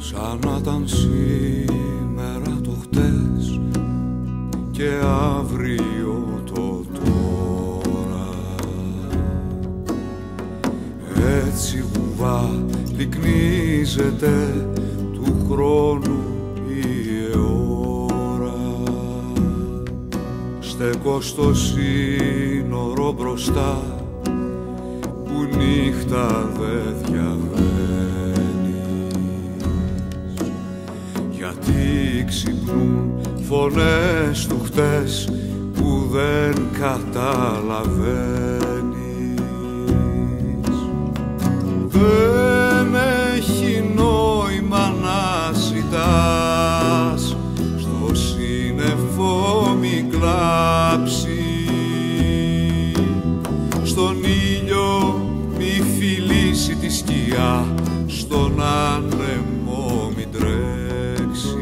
σαν να ήταν σήμερα το χτες και αύριο το τώρα. Έτσι βουβά λυκνίζεται του χρόνου η ώρα. Στεκώ στο σύνορο μπροστά που νύχτα δε διαβαίνεις, γιατί ξυπνούν φωνές του χτες που δεν καταλαβαίνεις. Δεν έχει νόημα να ζητάς, στο σύννεφο μη κλάψει, στον ήλιο μη φιλήσει τη σκιά, στον άνεμο μη τρέξει.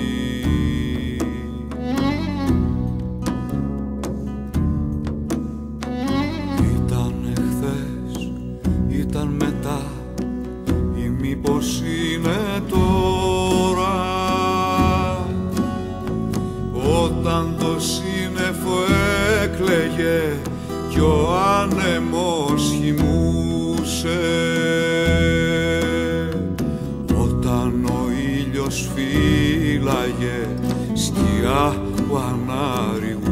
Ήτανε χθες, ήταν μετά ή μήπως είναι τώρα, όταν το σύννεφο έκλαιγε κι ο άνεμος χυμούσε, όταν ο ήλιος φύλαγε σκιά που αναρριγούσε.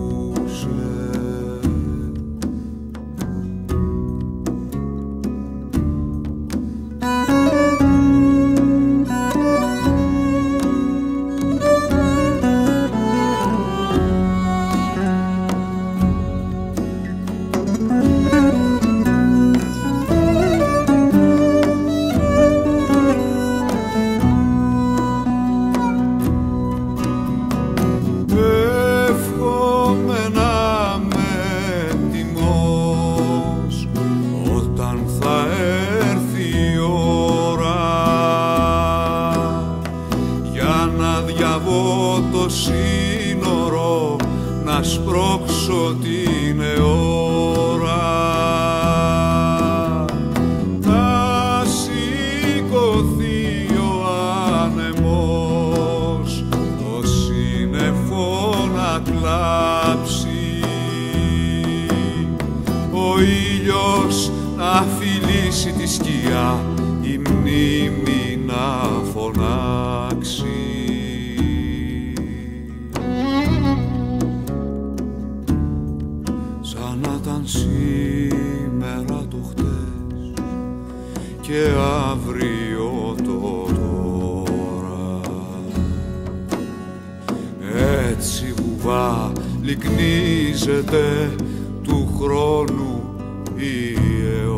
Το σύνορο να σπρώξω την ώρα, θα σηκωθεί ο άνεμος, το σύννεφο να κλάψει, ο ήλιος να φιλήσει τη σκιά, η μνήμη να φωνάξει. Σαν να ήταν σήμερα το χτες και αύριο το τώρα. Έτσι βουβά λυκνίζεται του χρόνου η αιώνα.